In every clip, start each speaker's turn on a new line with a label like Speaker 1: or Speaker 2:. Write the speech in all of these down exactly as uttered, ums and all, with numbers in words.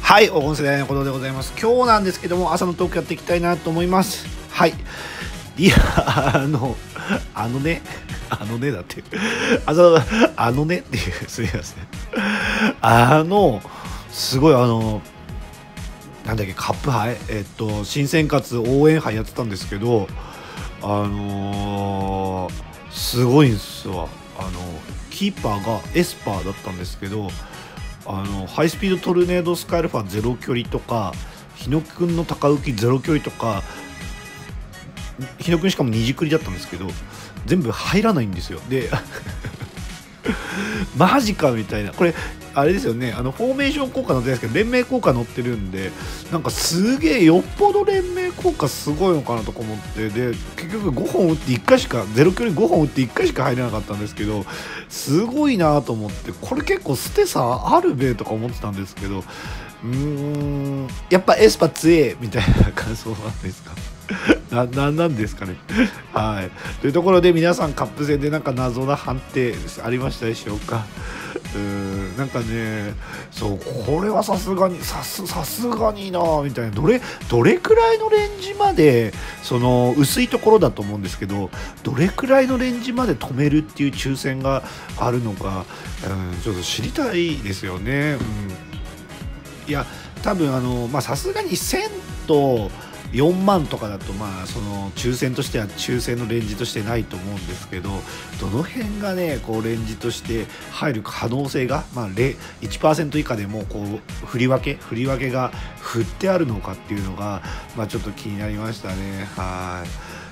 Speaker 1: はい、音声大のことでございます。今日なんですけども、朝のトークやっていきたいなと思います。はい。いや、あの、あのね、あのねだって、あの、あのねっていう、すみません。あの、すごい、あの、なんだっけ、カップ杯、えっと、新生活応援杯やってたんですけど、あのー、すごいんですわ。あの、キーパーがエスパーだったんですけど、あのハイスピードトルネードスカイルファーゼロ距離とか、日野くんの高浮きゼロ距離とか、日野くんしかも二軸離だったんですけど、全部入らないんですよ。でマジかみたいな。これあれですよね、あのフォーメーション効果載ってないですけど、連盟効果載ってるんで、なんかすげえよっぽど連盟効果すごいのかなとか思って、で結局ごほん打っていっかいしか、ゼロ距離ごほん打っていっかいしか入れなかったんですけど、すごいなと思って、これ結構ステ差あるべとか思ってたんですけど、うーん、やっぱエスパ強えみたいな感想なんですか。な、なんなんですかね。はい。というところで、皆さんカップ戦でなんか謎な判定ありましたでしょうか。うーん、なんかね、そう、これはさすがに、さす、さすがになみたいな、どれ、どれくらいのレンジまで、その、薄いところだと思うんですけど、どれくらいのレンジまで止めるっていう抽選があるのか、うん、ちょっと知りたいですよね。うん。いや、多分あの、まあ、さすがにせんと、よんまんとかだと、まあその抽選としては抽選のレンジとしてないと思うんですけど、どの辺がねこうレンジとして入る可能性が、まあ、いちパーセント 以下でもこう振り分け振り分けが振ってあるのかっていうのが、まあ、ちょっと気になりましたね。はい。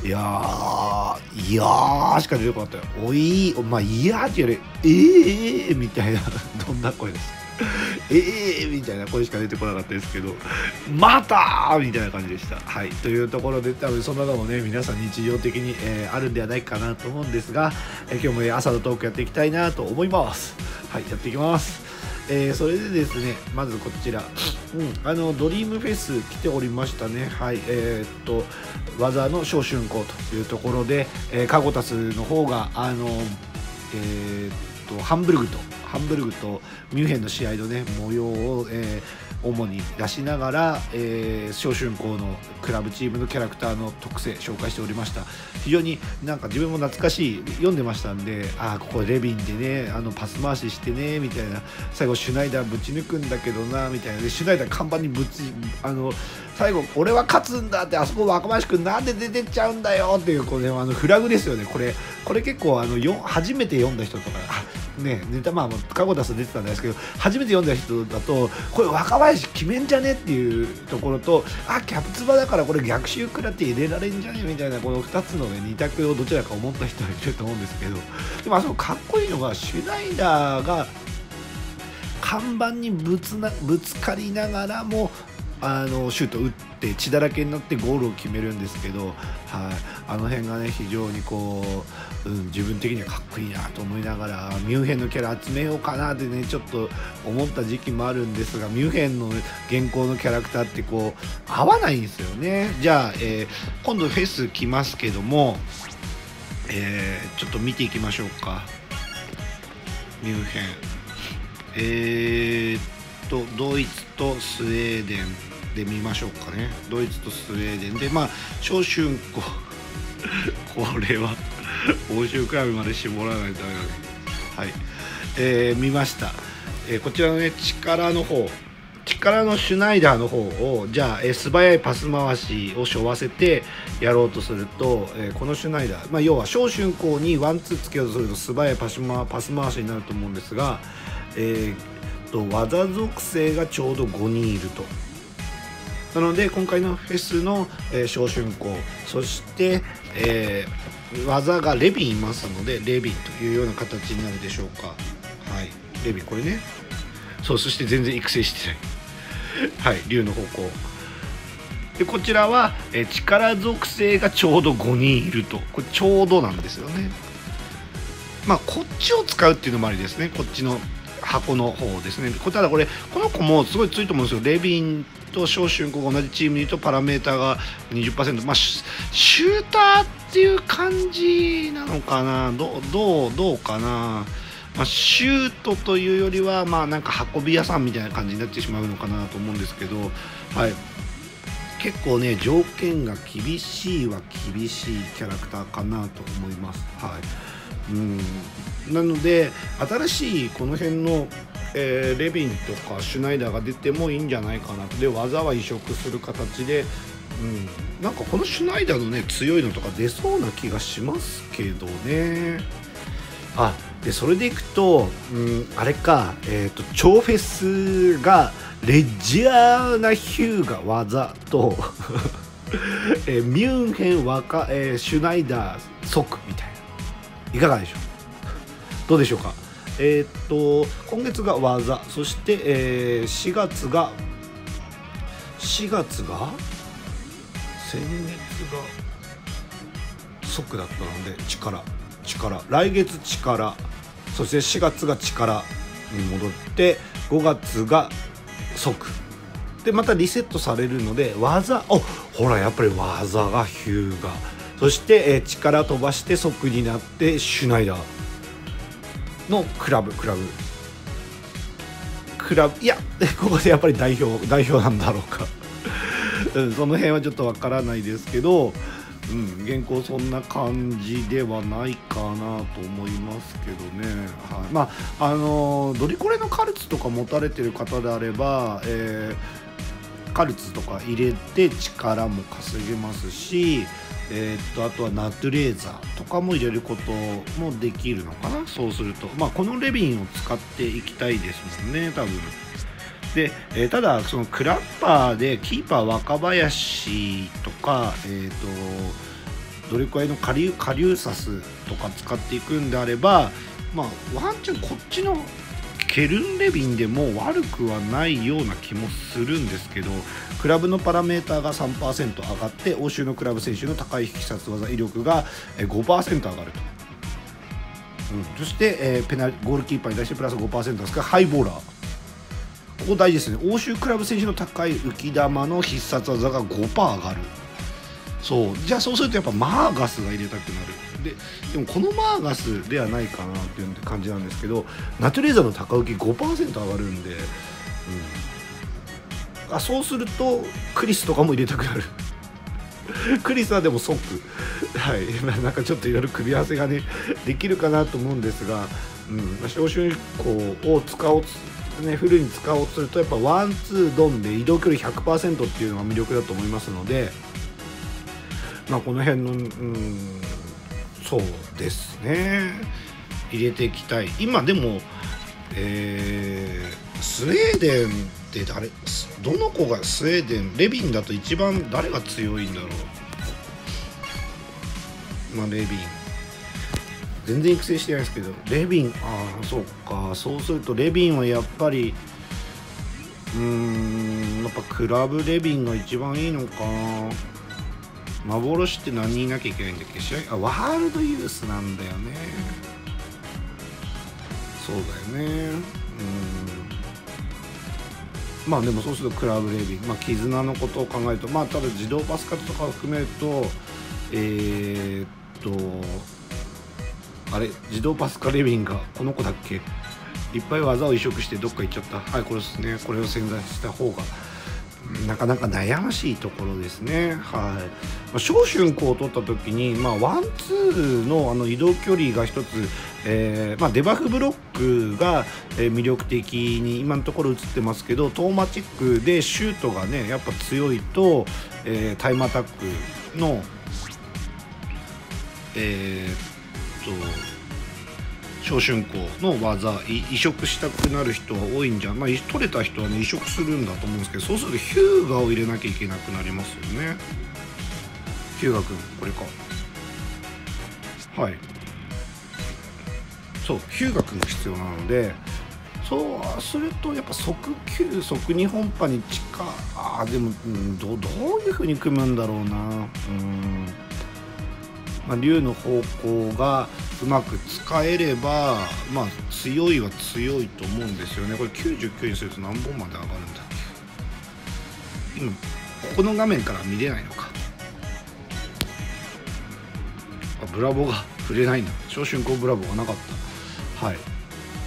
Speaker 1: いやーいやーしか出てこなかったよ。おいまあいやーって言われえー、えー、みたいなどんな声です。えーみたいな声しか出てこなかったですけど、またーみたいな感じでした。はい。というところで、多分そんなのもね、皆さん日常的に、えー、あるんではないかなと思うんですが、えー、今日も、ね、朝のトークやっていきたいなと思います。はい、やっていきます。えー、それでですね、まずこちら、うん、あのドリームフェス来ておりましたね。はい、えー、っと技の小春光というところで、えー、カゴタスの方があのえー、っとハンブルグとハンブルグとミュンヘンの試合のね模様を、えー主に出しながら、えー、小春光のクラブチームのキャラクターの特性紹介しておりました。非常になんか自分も懐かしい読んでましたんで、ああここレビンでねあのパス回ししてねみたいな、最後シュナイダーぶち抜くんだけどなみたいなで、シュナイダー看板にぶちあの最後俺は勝つんだって、あそこ若林君なんで出てっちゃうんだよっていう、こう、ね、あのフラグですよね。これこれ結構あのよ初めて読んだ人とかね、ネタまあカゴダス出てたんですけど、初めて読んだ人だとこれ若林決めんじゃねっていうところと、あキャプツバだからこれ逆襲食らって入れられんじゃねみたいな、このふたつの、ね、に択をどちらか思った人はいると思うんですけど、でもあそこかっこいいのがシュナイダーが看板にぶつなぶつかりながらもあのシュート打って血だらけになってゴールを決めるんですけど、はい、あの辺がね非常にこう、うん、自分的にはかっこいいなと思いながら、ミュンヘンのキャラ集めようかなってねちょっと思った時期もあるんですが、ミュンヘンの現行のキャラクターってこう合わないんですよね。じゃあ、えー、今度フェス来ますけども、えー、ちょっと見ていきましょうか。ミュンヘンえー、っとドイツとスウェーデンで見ましょうかね。ドイツとスウェーデンで、まあ小春光これは欧州クラブまで絞らないとダメだね。はい、えー、見ました。えー、こちらのね力の方力のシュナイダーの方をじゃあ、えー、素早いパス回しを背負わせてやろうとすると、えー、このシュナイダー、まあ、要は小春光にワンツーつけようとすると素早いパスパス回しになると思うんですが、えー、と技属性がちょうどごにんいると。なので今回のフェスの、えー、小春光、そして、えー、技がレビンいますのでレビンというような形になるでしょうか。はい、レビンこれね。そう、そして全然育成してないはい、竜の方向で、こちらは、えー、力属性がちょうどごにんいると。これちょうどなんですよね。まあこっちを使うっていうのもありですね。こっちの箱の方ですね。ただこれこの子もすごい強いと思うんですよ。レビンと小春光が同じチームにいるとパラメーターが にじゅっパーセント、まあシューターっていう感じなのかな。どうどうどうかな。 まあ、シュートというよりはまあなんか運び屋さんみたいな感じになってしまうのかなと思うんですけど、はい、結構ね条件が厳しいは厳しいキャラクターかなと思います。はい、うんなので新しいこの辺の、えー、レビンとかシュナイダーが出てもいいんじゃないかなと。で技は移植する形で、うん、なんかこのシュナイダーのね強いのとか出そうな気がしますけどね。あでそれでいくと、うん、あれか、えーと、超フェスがレジャーなヒューガ技と、えー、ミュンヘン若、えー、シュナイダー即みたいな、いかがでしょう。どうでしょうか。えっ、ー、と今月が技、そして、えー、しがつがしがつが先月が即だったので力力来月力、そしてしがつが力に戻ってごがつが即でまたリセットされるので技、おほらやっぱり技がヒューガ、そして、えー、力飛ばして即になってシュナイダーのクラブクラブクラブいやここでやっぱり代表代表なんだろうか、うん、その辺はちょっとわからないですけど、うん、現行そんな感じではないかなと思いますけどね。はい、まああのドリコレのカルツとか持たれてる方であれば、えー、カルツとか入れて力も稼げますし、えー、っとあとはナトゥレーザーとかも入れることもできるのかな。そうするとまあこのレビンを使っていきたいですもんね多分。で、えー、ただそのクラッパーでキーパー若林とか、えー、とドリコレのカリュカリューサスとか使っていくんであれば、まあワンチャンこっちのケルンレビンでも悪くはないような気もするんですけど、クラブのパラメーターが さんパーセント 上がって欧州のクラブ選手の高い引き殺技威力が ごパーセント 上がると、うん、そして、えー、ペナルゴールキーパーに対してプラス ごパーセント ですからハイボーラー、ここ大事ですね。欧州クラブ選手の高い浮き玉の必殺技が ごパーセント 上がる。そうじゃあそうするとやっぱマーガスが入れたくなる。ででもこのマーガスではないかなっていう感じなんですけど、ナトゥレーザの高浮き ごパーセント 上がるんで、うん、あそうするとクリスとかも入れたくなるクリスはでも即はいなんかちょっといろいろ組み合わせがねできるかなと思うんですが、うん、招集校を使おうね、フルに使おうとするとやっぱワンツードンで移動距離 ひゃくパーセント っていうのが魅力だと思いますので、まあこの辺の、うん、そうですね入れていきたい。今でも、えー、スウェーデンって誰どの子がスウェーデンレビンだと一番誰が強いんだろう。まあレビン全然育成してないですけどレビン、ああそうか、そうするとレビンはやっぱりうーんやっぱクラブレビンが一番いいのかな。幻って何人いなきゃいけないんだっけ。試合あワールドユースなんだよね。そうだよね。うんまあでもそうするとクラブレビン、まあ絆のことを考えると、まあただ自動パスカットとかを含めるとえー、っとあれ自動パスカレビンがこの子だっけ。いっぱい技を移植してどっか行っちゃった。はいこれですね。これを潜在した方がなかなか悩ましいところですね。はい。小春校を取った時に、まあ、ワンツーのあの移動距離が一つ、えーまあ、デバフブロックが魅力的に今のところ映ってますけど、トーマチックでシュートがねやっぱ強いと、えー、タイムアタックのえー、っと小春校の技移植したくなる人は多いんじゃん、まあ、取れた人はね移植するんだと思うんですけど、そうするとヒューガを入れなきゃいけなくなりますよね。ヒューガ君これか。はいそうヒューガ君が必要なので、そうするとやっぱ即球即日本波に近い。あでも、うん、ど, どういう風に組むんだろうな。うんまあ、竜の方向がうまく使えれば、まあ、強いは強いと思うんですよね。これきゅうじゅうきゅうにすると何本まで上がるんだっけ。今ここの画面から見れないのか。あブラボーが触れないんだ。小春校ブラボーがなかった。はい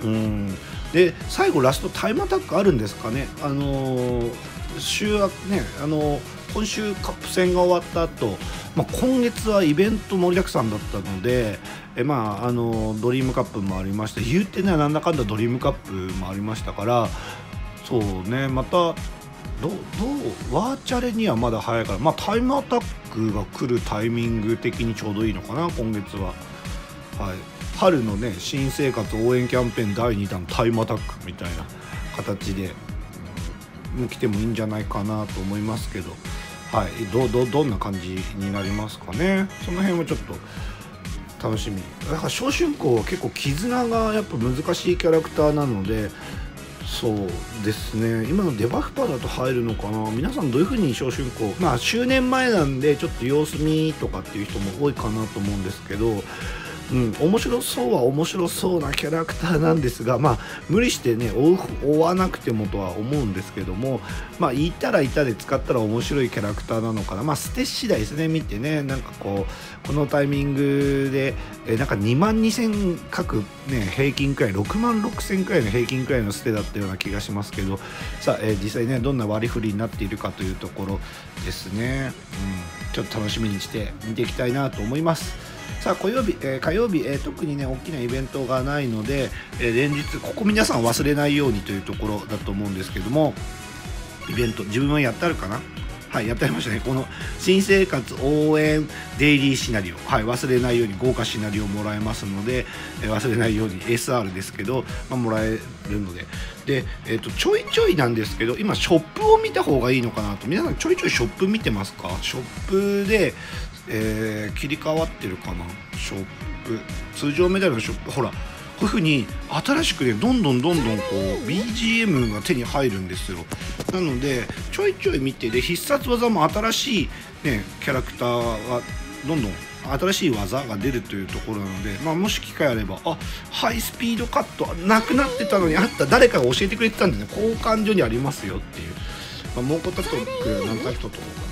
Speaker 1: うんで最後ラストタイムアタックあるんですかね。あのー、週明けね、あのー、今週カップ戦が終わった後、まあ、今月はイベント盛りだくさんだったので、え、まああのー、ドリームカップもありまして、言うてねなんだかんだドリームカップもありましたから、そうね、またどうどうワーチャレにはまだ早いから、まあ、タイムアタックが来るタイミング的にちょうどいいのかな今月は。はい、春のね新生活応援キャンペーンだいにだんタイムアタックみたいな形で、うん、来てもいいんじゃないかなと思いますけど、はい、どどどんな感じになりますかね。その辺もちょっと楽しみ。だから小春光は結構絆がやっぱ難しいキャラクターなので、そうですね、今のデバフパだと入るのかな。皆さんどういう風に小春光、まあ周年前なんでちょっと様子見とかっていう人も多いかなと思うんですけど、うん、面白そうは面白そうなキャラクターなんですが、まあ無理してね追う追わなくてもとは思うんですけども、まあいたらいたで使ったら面白いキャラクターなのかな。まあ捨て次第ですね。見てね、なんかこうこのタイミングでえなんかにまんにせん各ね平均くらいろくまんろくせんくらいの平均くらいの捨てだったような気がしますけど、さあ、えー、実際ねどんな割り振りになっているかというところですね。うん、ちょっと楽しみにして見ていきたいなと思います。さあ火曜日、えー、火曜日、えー、特にね大きなイベントがないので、えー、連日ここ皆さん忘れないようにというところだと思うんですけども、イベント自分はやってあるかな。はい、やってありましたね。この新生活応援デイリーシナリオ、はい、忘れないように豪華シナリオもらえますので、えー、忘れないように エスアール ですけど、まあ、もらえるので、で、えーと、ちょいちょいなんですけど、今ショップを見た方がいいのかなと。皆さんちょいちょいショップ見てますか？ショップでえー、切り替わってるかな。ショップ通常メダルのショップ、ほらこういう風に新しくねどんどんどんどんこう ビージーエム が手に入るんですよ。なのでちょいちょい見て、で必殺技も新しいねキャラクターがどんどん新しい技が出るというところなので、まあ、もし機会あれば、あハイスピードカットなくなってたのにあった、誰かが教えてくれてたんでね、交換所にありますよっていう、まあ、モーコタトック何タイプ取ったのかな。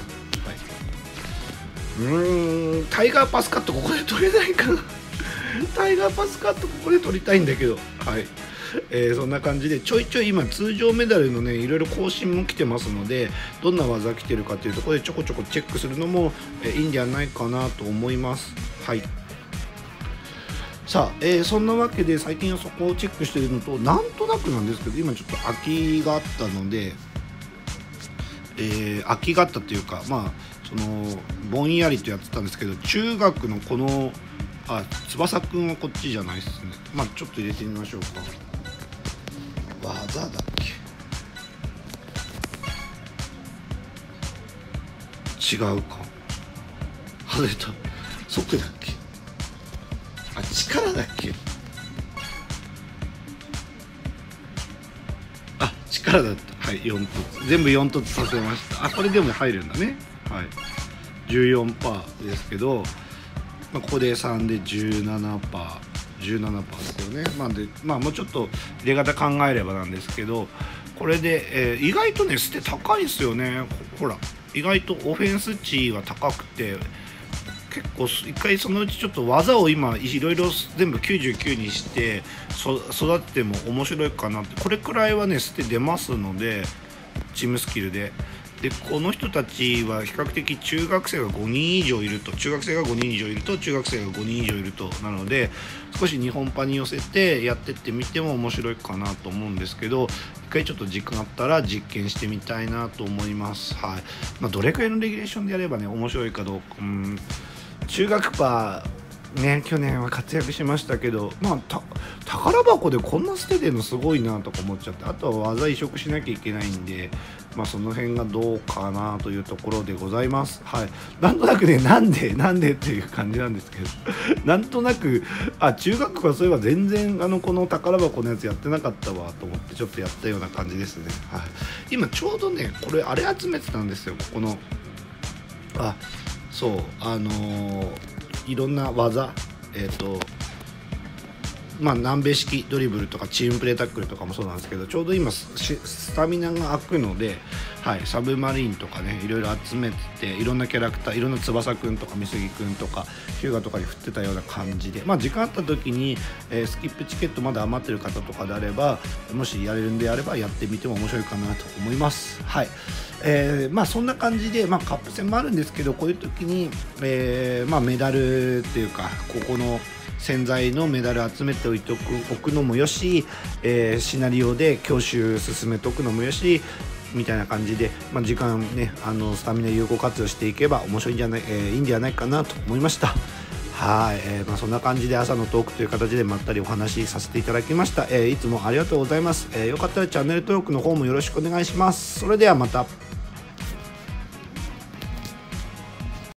Speaker 1: うーんタイガーパスカットここで取れないかなタイガーパスカットここで取りたいんだけど、はい、えー、そんな感じでちょいちょい今通常メダルのねいろいろ更新も来てますので、どんな技来てるかっていうところでちょこちょこチェックするのも、えー、いいんじゃないかなと思います。はい、さあ、えー、そんなわけで最近はそこをチェックしているのと、なんとなくなんですけど今ちょっと空きがあったので、えー、空きがあったというか、まあそのぼんやりとやってたんですけど、中学のこのあ翼くんはこっちじゃないですね。まあちょっと入れてみましょうか。技だっけ、違うか、外れた。速だっけ、あ力だっけ、あ力だった。はい、よん凸全部よん凸させました。あこれでも入るんだね。はい、じゅうよんパーセント ですけど、まあ、ここでさんで じゅうななパーセント、じゅうななパーセント ですよね。まあでまあ、もうちょっと入れ方考えればなんですけど、これで、えー、意外とね捨て高いですよね。ほら意外とオフェンス値は高くて、結構一回そのうちちょっと技を今いろいろ全部きゅうじゅうきゅうにして育てても面白いかなって。これくらいはね捨て出ますので、チームスキルで。でこの人たちは比較的中学生がごにん以上いると、中学生がごにん以上いると中学生がごにん以上いるとなので、少し日本パに寄せてやってってみても面白いかなと思うんですけど、一回ちょっと時間あったら実験してみたいなと思います。はい、まあ、どれくらいのレギュレーションでやればね面白いかどうか、うん、中学パね去年は活躍しましたけど、まあた宝箱でこんな捨ててるのすごいなとか思っちゃって、あとは技移植しなきゃいけないんで、まあその辺がどうかなというところでございます。はい、なんとなくねなんでなんでっていう感じなんですけどなんとなくあ中学はそういえば全然あのこの宝箱のやつやってなかったわと思ってちょっとやったような感じですね。はい、今ちょうどねこれあれ集めてたんですよ。ここのあそうあのーいろんな技、えーとまあ、南米式ドリブルとかチームプレータックルとかもそうなんですけど、ちょうど今スタミナが空くので、 はい、サブマリンとかねいろいろ集めていろんなキャラクターいろんな翼くんとか美杉くんとかヒューガとかに振ってたような感じで、まあ、時間あった時に、えー、スキップチケットまだ余ってる方とかであればもしやれるんであればやってみても面白いかなと思います。はい、えー、まあそんな感じで、まあ、カップ戦もあるんですけどこういう時に、えーまあ、メダルっていうかここの洗剤のメダル集めておいておく、おくのもよし、えー、シナリオで教習進めておくのもよしみたいな感じで、まあ、時間ねあのスタミナ有効活用していけば面白いんじゃない、えー、いいんじゃないかなと思いました。はい、えーまあ、そんな感じで朝のトークという形でまったりお話しさせていただきました。えー、いつもありがとうございます。えー、よかったらチャンネル登録の方もよろしくお願いします。それではまた。